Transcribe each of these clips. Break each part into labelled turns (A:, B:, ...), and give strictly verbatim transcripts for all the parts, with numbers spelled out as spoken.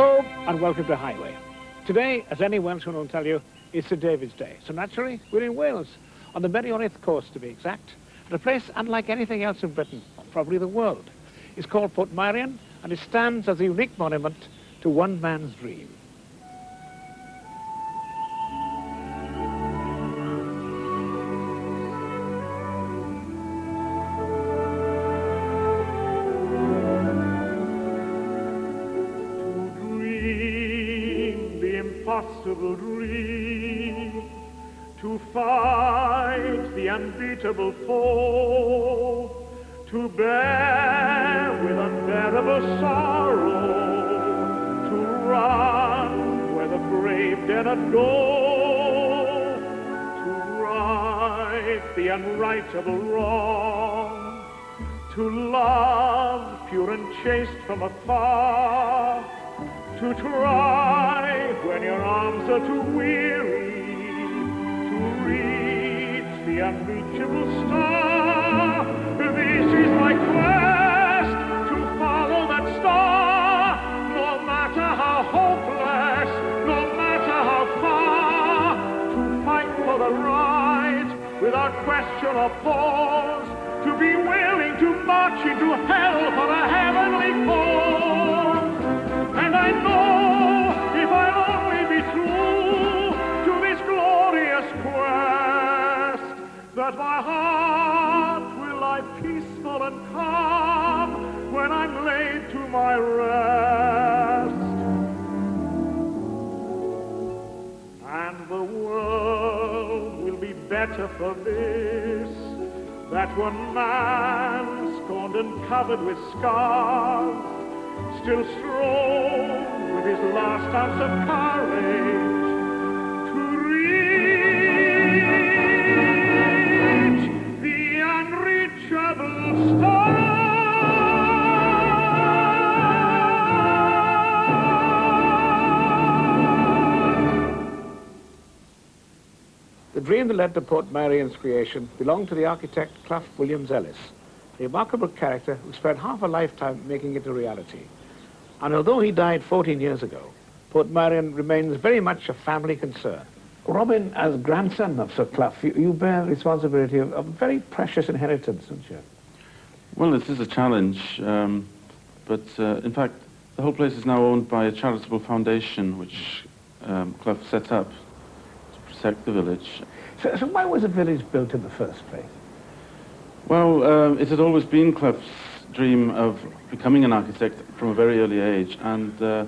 A: Hello and welcome to Highway. Today, as any Welshman will tell you, is Sir David's Day. So naturally, we're in Wales, on the Meirionydd coast to be exact, at a place unlike anything else in Britain, probably the world. It's called Portmeirion, and it stands as a unique monument to one man's dream.
B: Impossible dream, to fight the unbeatable foe, to bear with unbearable sorrow, to run where the brave dare not go, to right the unrightable wrong, to love pure and chaste from afar, to try when your arms are too weary, to reach the unreachable star. This is my quest, to follow that star, no matter how hopeless, no matter how far, to fight for the right without question or pause, to be willing to march into hell for a heavenly cause. And I know if I'll only be true to this glorious quest, that my heart will lie peaceful and calm when I'm laid to my rest. And the world will be better for this, that one man scorned and covered with scars, still strong with his last ounce of courage to reach the unreachable star.
A: The dream that led to Portmeirion's creation belonged to the architect Clough Williams-Ellis, a remarkable character who spent half a lifetime making it a reality. And although he died fourteen years ago, Portmeirion remains very much a family concern. Robin, as grandson of Sir Clough, you, you bear responsibility of a very precious inheritance, don't you?
C: Well, this is a challenge, um, but uh, in fact, the whole place is now owned by a charitable foundation which um, Clough set up to protect the village.
A: So, so why was the village built in the first place?
C: Well, uh, it had always been Clough's dream of becoming an architect from a very early age, and uh,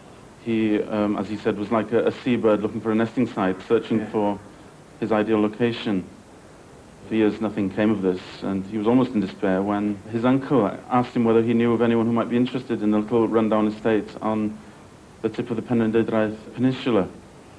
C: he, um, as he said, was like a, a seabird looking for a nesting site, searching yeah. for his ideal location. For years nothing came of this, and he was almost in despair when his uncle asked him whether he knew of anyone who might be interested in a little rundown estate on the tip of the Penrhyndydraeth Peninsula.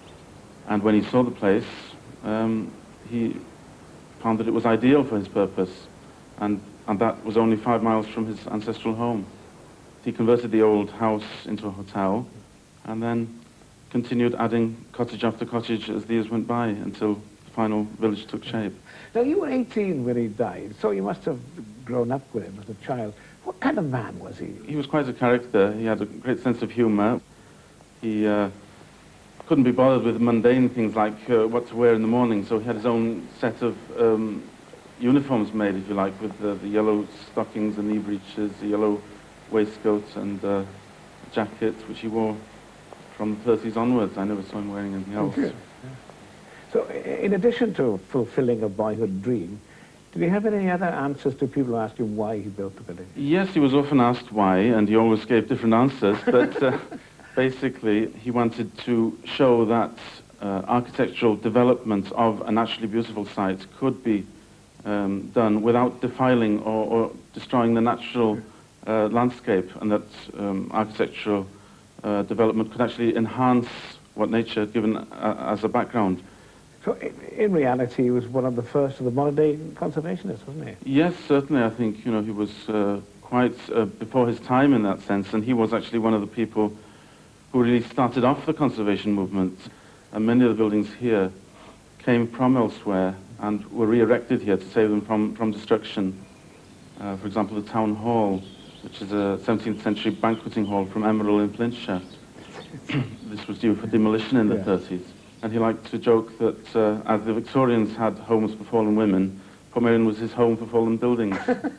C: And when he saw the place, um, he found that it was ideal for his purpose, and and that was only five miles from his ancestral home. He converted the old house into a hotel, and then continued adding cottage after cottage as the years went by until the final village took shape.
A: Now, you were eighteen when he died, so you must have grown up with him as a child. What kind of man was he?
C: He was quite a character. He had a great sense of humor. He uh, couldn't be bothered with mundane things like uh, what to wear in the morning, so he had his own set of um, uniforms made, if you like, with the, the yellow stockings and knee breeches, the yellow waistcoat and uh, jacket, which he wore from the thirties onwards. I never saw him wearing anything else.
A: Okay. Yeah. So, in addition to fulfilling a boyhood dream, did he have any other answers to people who asked him why he built the village?
C: Yes, he was often asked why, and he always gave different answers, but uh, basically he wanted to show that uh, architectural development of a naturally beautiful site could be Um, done without defiling or, or destroying the natural uh, landscape, and that um, architectural uh, development could actually enhance what nature had given uh, as a background.
A: So in, in reality, he was one of the first of the modern-day conservationists, wasn't he?
C: Yes, certainly. I think you know he was uh, quite uh, before his time in that sense, and he was actually one of the people who really started off the conservation movement. And many of the buildings here came from elsewhere and were re-erected here to save them from, from destruction. Uh, for example, the Town Hall, which is a seventeenth century banqueting hall from Emerald in Flintshire. This was due for demolition in the
A: Yeah.
C: thirties. And he liked to joke that uh, as the Victorians had homes for fallen women, Portmeirion was his home for fallen buildings.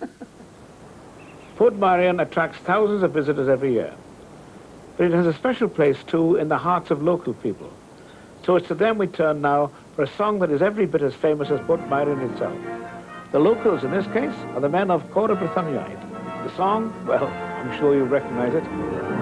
A: Portmeirion attracts thousands of visitors every year. But it has a special place, too, in the hearts of local people. So it's to them we turn now for a song that is every bit as famous as Portmeirion itself. The locals, in this case, are the men of Cora Brythoniaid. The song, well, I'm sure you recognize it.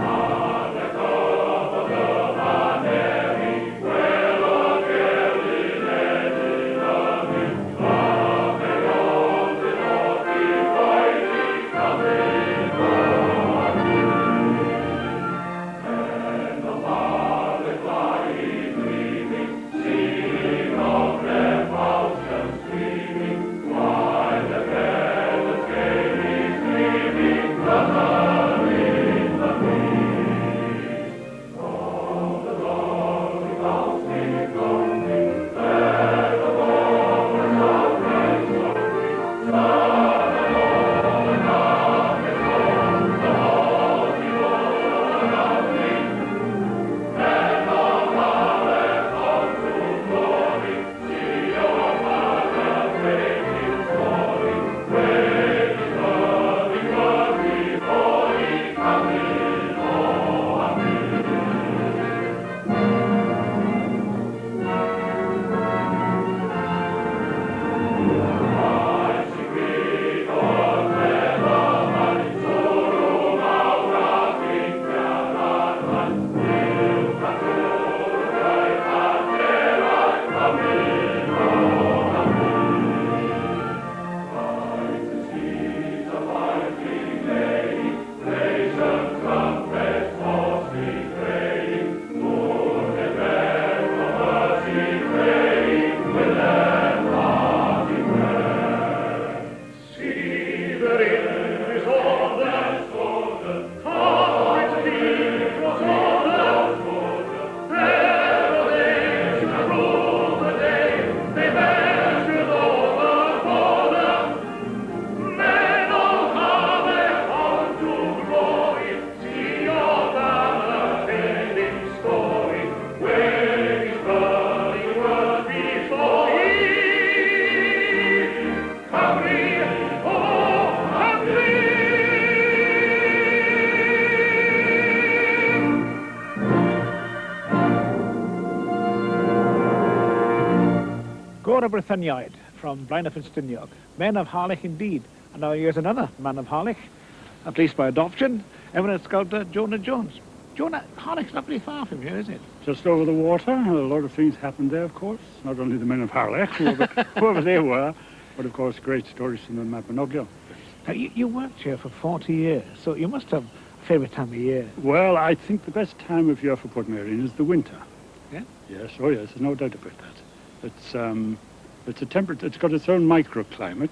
A: Cora Brythoniaid from Blaenau Ffestiniog. Men of Harlech indeed. And now here's another man of Harlech, at least by adoption, eminent sculptor Jonah Jones. Jonah, Harlech's not very far from here, is it?
D: Just over the water. A lot of things happened there, of course. Not only the men of Harlech, whoever, whoever they were, but of course great stories from the Mabinogion.
A: Now, you, you worked here for forty years, so you must have a favourite time of year.
D: Well, I think the best time of year for Portmeirion is the winter.
A: Yeah?
D: Yes, oh yes, there's no doubt about that. It's, um, it's a temperature, it's got its own microclimate.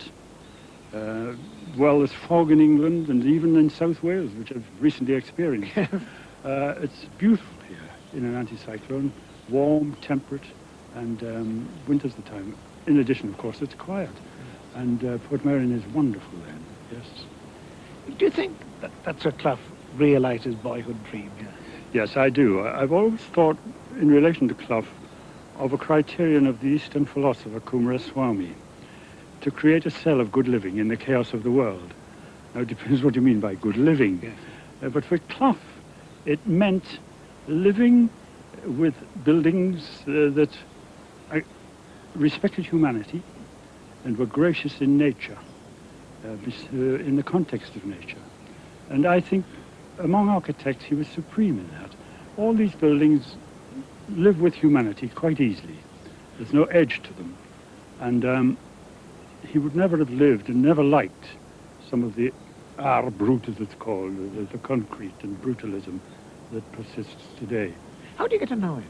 D: Uh, well, there's fog in England and even in South Wales, which I've recently experienced. uh, it's beautiful here in an anticyclone, warm, temperate, and um, winter's the time. In addition, of course, it's quiet. And uh, Portmeirion is wonderful then, yes.
A: Do you think that, that Sir Clough realised his boyhood dream here?
D: Yes, I do. I've always thought, in relation to Clough, of a criterion of the Eastern philosopher Coomaraswamy, to create a cell of good living in the chaos of the world. Now, it depends what you mean by good living.
A: Yes.
D: Uh, but for Clough, it meant living with buildings uh, that uh, respected humanity and were gracious in nature, uh, bis- uh, in the context of nature. And I think among architects, he was supreme in that. All these buildings live with humanity quite easily. There's no edge to them. And um, he would never have lived and never liked some of the art brut, as it's called, the, the concrete and brutalism that persists today.
A: How do you get to know him?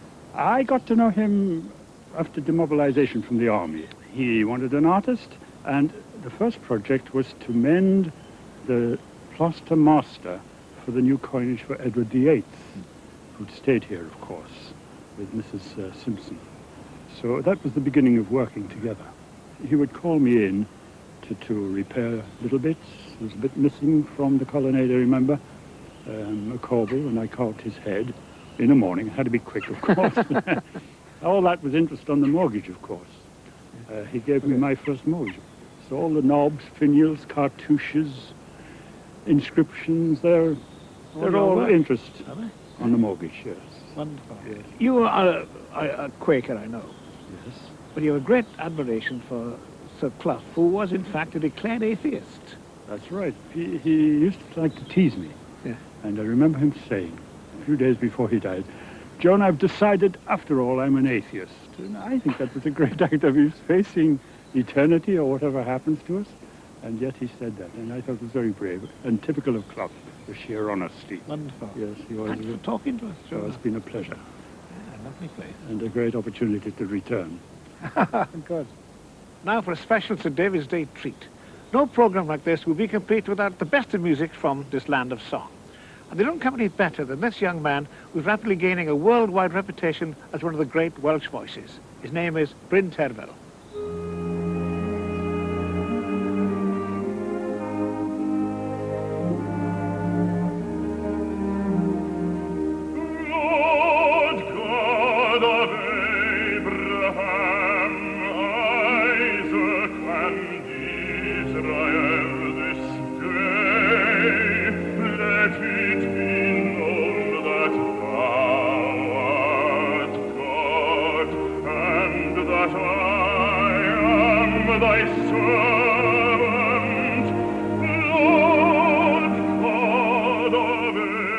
D: I got to know him after demobilization from the army. He wanted an artist, and the first project was to mend the plaster master for the new coinage for Edward the Eighth, who'd stayed here, of course, with Missus Uh, Simpson. So that was the beginning of working together. He would call me in to, to repair little bits. There was a bit missing from the colonnade, I remember, um, a corbel, and I carved his head. in the morning. Had to be quick, of course. All that was interest on the mortgage, of course. Uh, he gave me my first mortgage. So all the knobs, finials, cartouches, inscriptions, they're, they're all
A: work.
D: interest
A: Are they?
D: on the mortgage, yes.
A: Wonderful.
D: Yes.
A: You are a, a, a Quaker, I know,
D: Yes.
A: but you have a great admiration for Sir Clough, who was in fact a declared atheist.
D: That's right. He, he used to like to tease me.
A: Yeah.
D: And I remember him saying, a few days before he died, John, I've decided, after all, I'm an atheist. And I think that was a great act of his facing eternity or whatever happens to us. And yet he said that, and I thought it was very brave and typical of Clough, the sheer honesty.
A: Wonderful.
D: Yes, he was.
A: Thanks for talking to us,
D: So
A: Joe.
D: it's been a pleasure
A: Yeah, lovely place.
D: and a great opportunity to return.
A: Good. Now for a special Saint David's Day treat. No program like this would be complete without the best of music from this land of song. And they don't come any better than this young man who's rapidly gaining a worldwide reputation as one of the great Welsh voices. His name is Bryn Terfel.
B: Lord God of Abraham, Isaac, and Israel, this day let it be known that thou art God, and that I am thy servant, Lord God of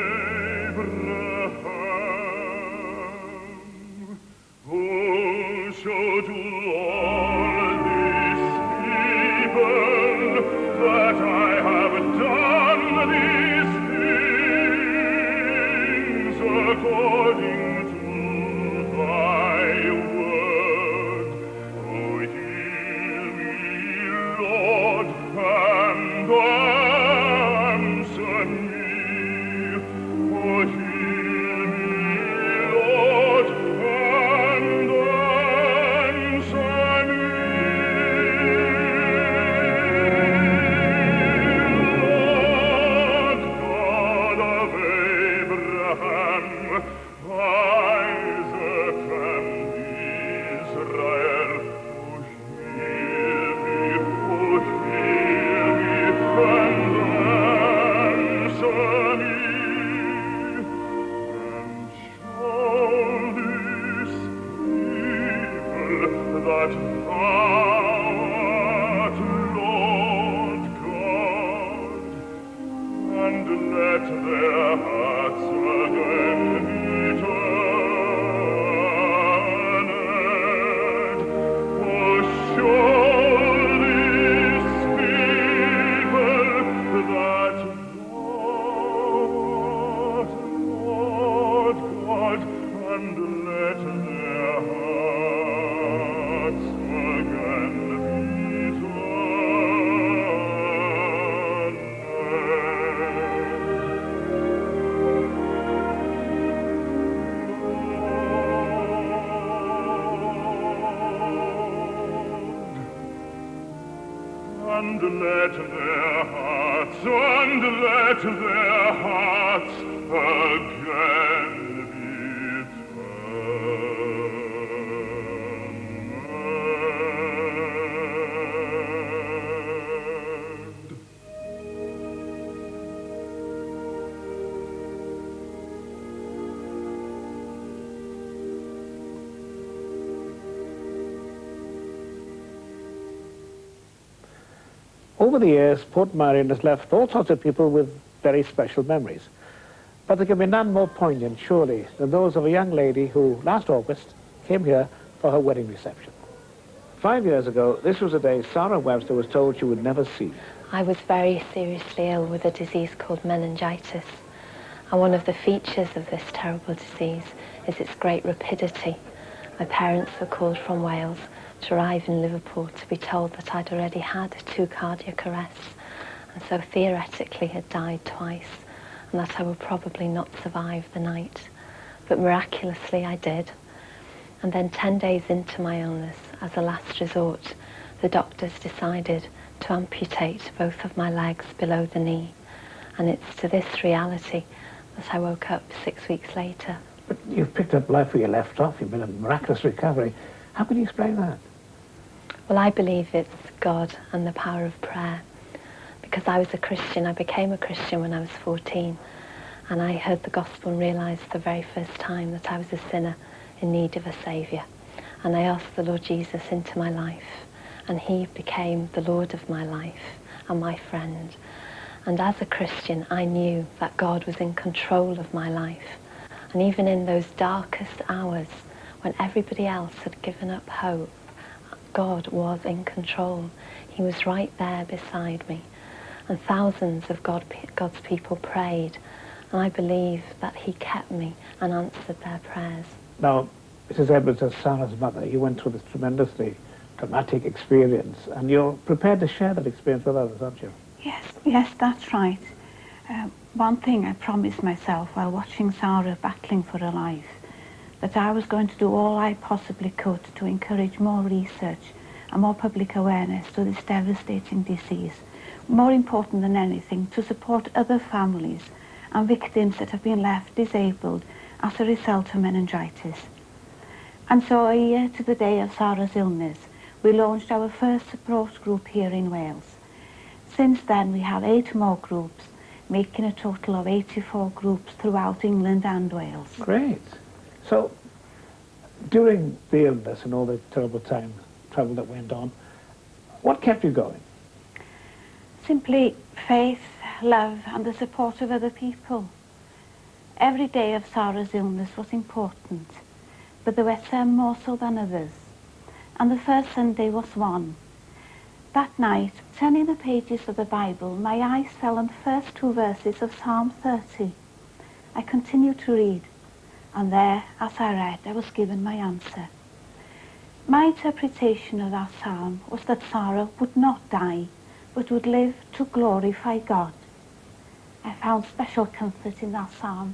B: Abraham. Who shall do all this evil, that I have done these things according to thy word? Oh, heal me, Lord, and answer me. Oh, heal me, Lord, and answer me. Lord God of Abraham, Isaac, and Israel, oh, heal me, oh, heal me, and answer me. And shall this people that thou art Lord God, and let their hearts again be turned. Oh, show these people that thou art Lord God, and let their hearts again be turned. And let their hearts, and let their hearts again be turned.
A: Over the years, Portmeirion has left all sorts of people with very special memories. But there can be none more poignant, surely, than those of a young lady who, last August, came here for her wedding reception. Five years ago, this was the day Sarah Webster was told she would never see.
E: I was very seriously ill with a disease called meningitis. And one of the features of this terrible disease is its great rapidity. My parents were called from Wales to arrive in Liverpool to be told that I'd already had two cardiac arrests, and so theoretically had died twice, and that I would probably not survive the night. But miraculously I did. And then ten days into my illness, as a last resort, the doctors decided to amputate both of my legs below the knee. And it's to this reality that I woke up six weeks later
A: But you've picked up life where you left off. You've been a miraculous recovery. How can you explain that?
E: Well, I believe it's God and the power of prayer. Because I was a Christian, I became a Christian when I was fourteen. And I heard the gospel and realised for the very first time that I was a sinner in need of a saviour. And I asked the Lord Jesus into my life. And he became the Lord of my life and my friend. And as a Christian, I knew that God was in control of my life. And even in those darkest hours, when everybody else had given up hope, God was in control. He was right there beside me. And thousands of God, God's people prayed. And I believe that he kept me and answered their prayers.
A: Now, Missus Edwards, as Sarah's mother, you went through this tremendously traumatic experience, and you're prepared to share that experience with others, aren't you?
F: Yes, yes, that's right. Uh, one thing I promised myself while watching Sarah battling for her life, that I was going to do all I possibly could to encourage more research and more public awareness to this devastating disease. More important than anything, to support other families and victims that have been left disabled as a result of meningitis. And so a year to the day of Sarah's illness, we launched our first support group here in Wales. Since then, we have eight more groups, making a total of eighty-four groups throughout England and Wales.
A: Great. So, during the illness and all the terrible time, trouble that went on, what kept you going?
F: Simply faith, love, and the support of other people. Every day of Sarah's illness was important, but there were some more so than others. And the first Sunday was one. That night, turning the pages of the Bible, my eyes fell on the first two verses of Psalm thirty. I continued to read, and there, as I read, I was given my answer. My interpretation of that psalm was that Sarah would not die, but would live to glorify God. I found special comfort in that psalm.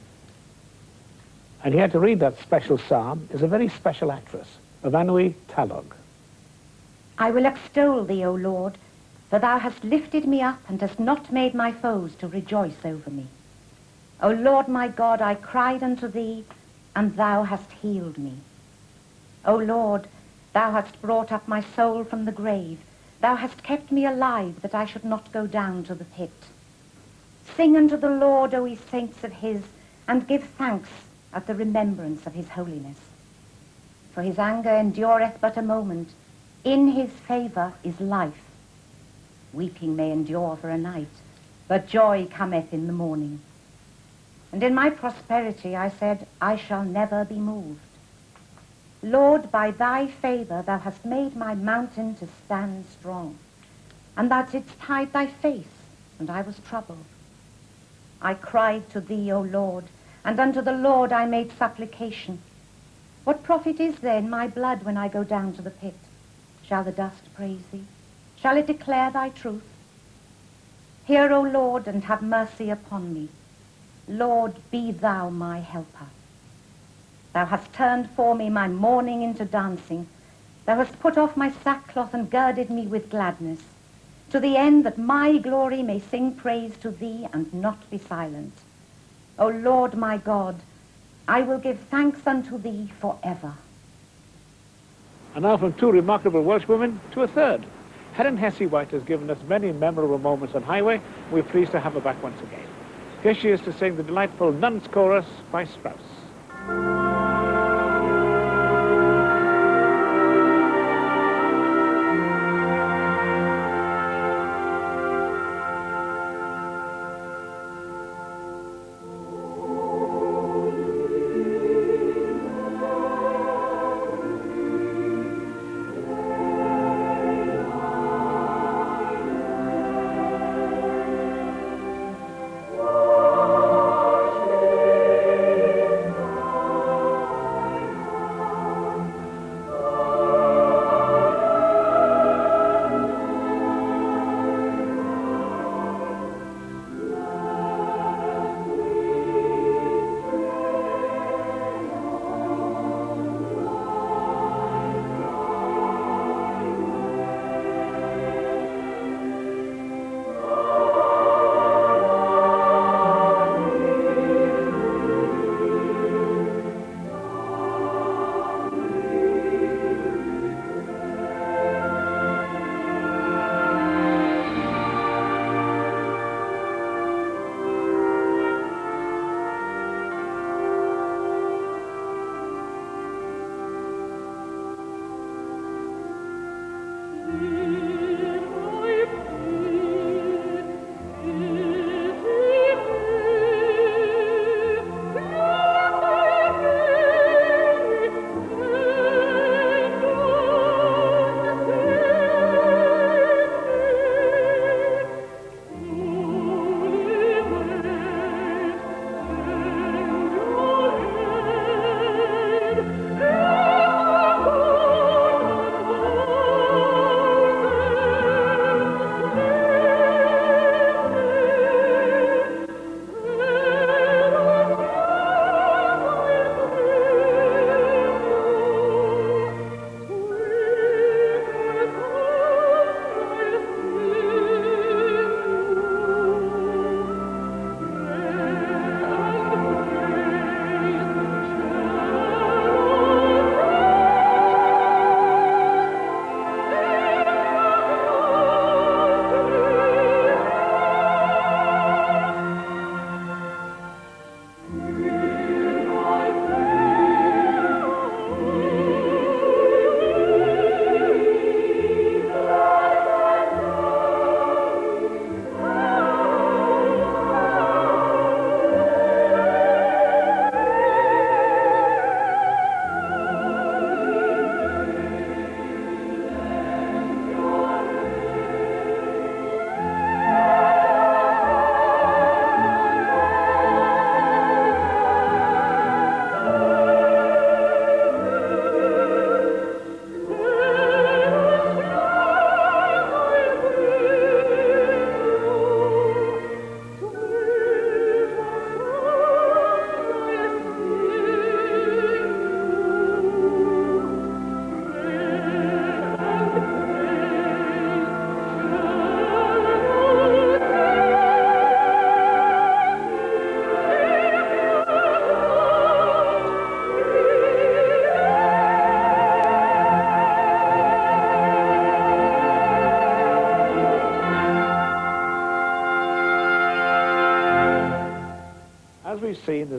A: And here to read that special psalm is a very special actress, Avanwy Talog.
G: I will extol thee, O Lord, for thou hast lifted me up and hast not made my foes to rejoice over me. O Lord my God, I cried unto thee, and thou hast healed me. O Lord, thou hast brought up my soul from the grave. Thou hast kept me alive, that I should not go down to the pit. Sing unto the Lord, O ye saints of his, and give thanks at the remembrance of his holiness. For his anger endureth but a moment. In his favour is life. Weeping may endure for a night, but joy cometh in the morning. And in my prosperity I said, I shall never be moved. Lord, by thy favour thou hast made my mountain to stand strong, and thou didst hide thy face, and I was troubled. I cried to thee, O Lord, and unto the Lord I made supplication. What profit is there in my blood when I go down to the pit? Shall the dust praise thee? Shall it declare thy truth? Hear, O Lord, and have mercy upon me. Lord, be thou my helper. Thou hast turned for me my mourning into dancing. Thou hast put off my sackcloth and girded me with gladness, to the end that my glory may sing praise to thee and not be silent. O Lord my God, I will give thanks unto thee forever.
A: And now from two remarkable Welsh women to a third. Helen Hesse-White has given us many memorable moments on Highway. We're pleased to have her back once again. Here she is to sing the delightful Nun's Chorus by Strauss.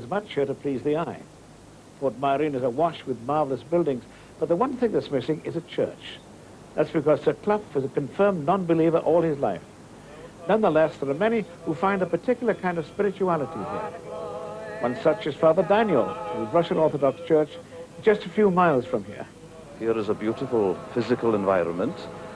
A: much here to please the eye. Portmeirion is awash with marvellous buildings, but the one thing that's missing is a church. That's because Sir Clough was a confirmed non-believer all his life. Nonetheless, there are many who find a particular kind of spirituality here. One such is Father Daniel, of the Russian Orthodox Church, just a few miles from here.
H: Here is a beautiful physical environment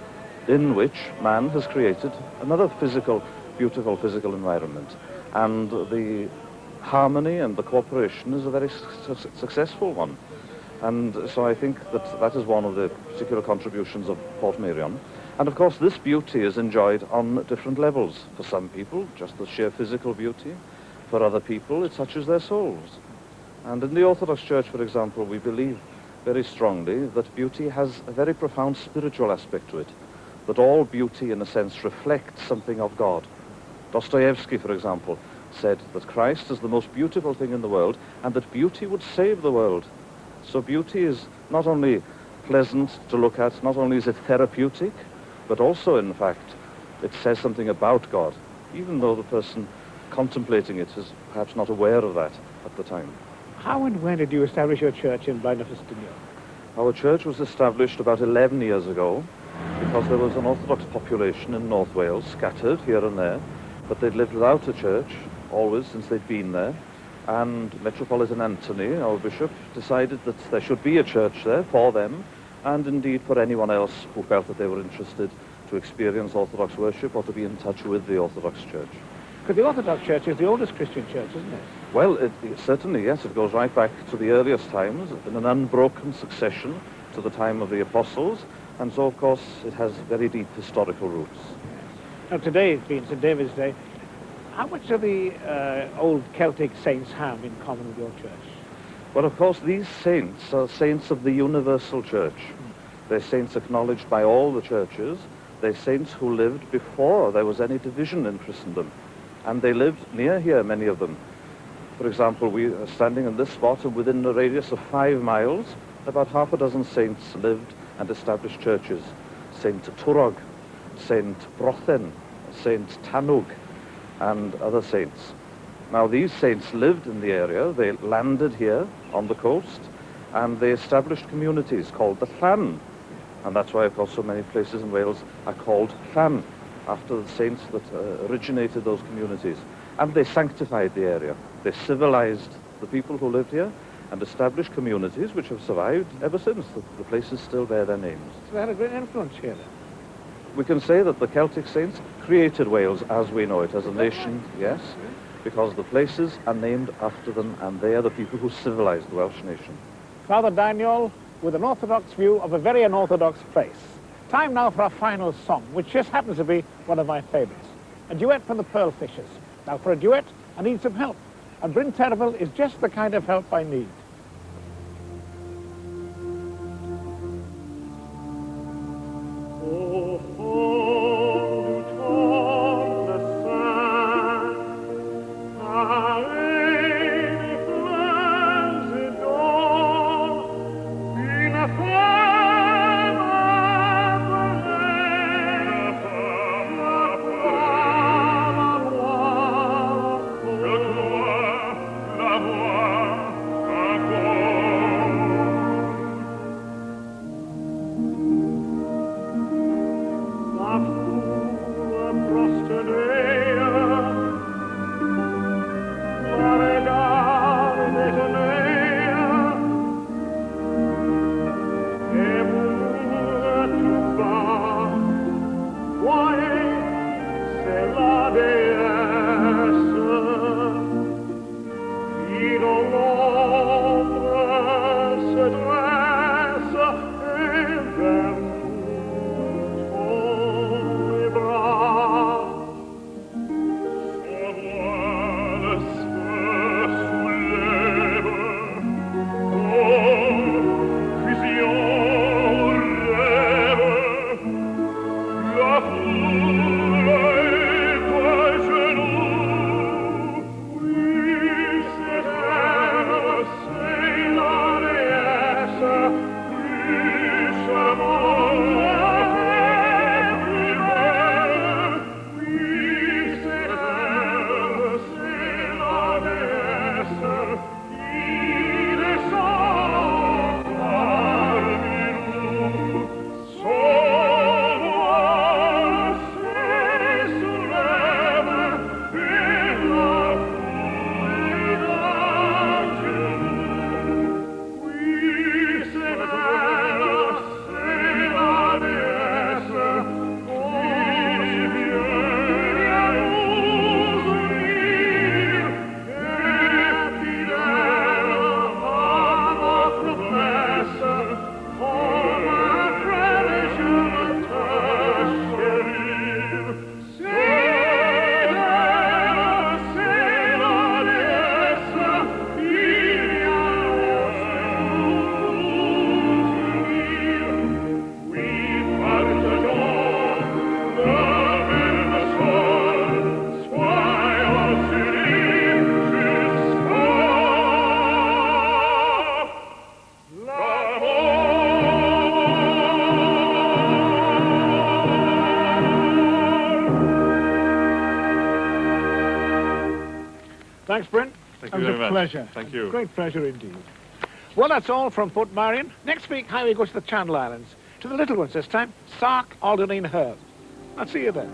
H: in which man has created another physical, beautiful physical environment. And the harmony and the cooperation is a very su successful one. And so I think that that is one of the particular contributions of Portmeirion. And of course this beauty is enjoyed on different levels. For some people, just the sheer physical beauty. For other people, it touches their souls. And in the Orthodox Church, for example, we believe very strongly that beauty has a very profound spiritual aspect to it. That all beauty, in a sense, reflects something of God. Dostoevsky, for example, said that Christ is the most beautiful thing in the world and that beauty would save the world. So beauty is not only pleasant to look at, not only is it therapeutic, but also, in fact, it says something about God, even though the person contemplating it is perhaps not aware of that at the time.
A: How and when did you establish your church in Blaenau-Ffestiniog?
H: Our church was established about eleven years ago because there was an Orthodox population in North Wales, scattered here and there, but they'd lived without a church always since they'd been there. And Metropolitan Anthony, our bishop, decided that there should be a church there for them, and indeed for anyone else who felt that they were interested to experience Orthodox worship or to be in touch with the Orthodox Church.
A: Because the Orthodox Church is the oldest Christian church, isn't it?
H: Well, it, it, certainly, yes. It goes right back to the earliest times, in an unbroken succession to the time of the Apostles, and so, of course, it has very deep historical roots.
A: Now, today, being Saint David's Day, how much do the uh, old Celtic saints have in common with your church?
H: Well, of course, these saints are saints of the universal church. They're saints acknowledged by all the churches. They're saints who lived before there was any division in Christendom. And they lived near here, many of them. For example, we are standing in this spot, and within a radius of five miles, about half a dozen saints lived and established churches. Saint Turog, Saint Brothen, Saint Tanug, and other saints. Now, these saints lived in the area. They landed here on the coast, and they established communities called the Llan. And that's why, of course, so many places in Wales are called Llan, after the saints that uh, originated those communities. And they sanctified the area. They civilized the people who lived here and established communities which have survived ever since. The, the places still bear their names.
A: So they had a great influence here, then?
H: We can say that the Celtic saints created Wales as we know it, as a nation, yes, because the places are named after them, and they are the people who civilized the Welsh nation.
A: Father Daniel, with an Orthodox view of a very unorthodox place. Time now for our final song, which just happens to be one of my favorites. A duet from the Pearl Fishers. Now, for a duet, I need some help. And Bryn Terfel is just the kind of help I need.
B: Oh, hold on the sand, our lady flames it all, in a flame of the lake, la voix, la voix, encore. La fura prosternea, la regale detenea, e pure tu vas, voyez, c'est la déesse, qui dans l'ombre se dresse et vers nous tend les bras. Son voile se soulève, oh, fusion rêve, la foule est à genoux. Oui, c'est elle, c'est la déesse, plus charmante et plus belle. Oui, c'est elle, c'est la déesse, very much.
A: pleasure.
B: Thank you.
A: Great pleasure indeed. Well, that's all from Portmeirion. Next week, highway goes to the Channel Islands. To the little ones this time, Sark, Alderney and Herb. I'll see you then.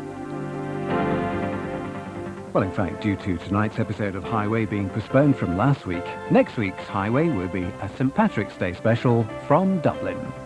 I: Well, in fact, due to tonight's episode of Highway being postponed from last week, next week's Highway will be a Saint Patrick's Day special from Dublin.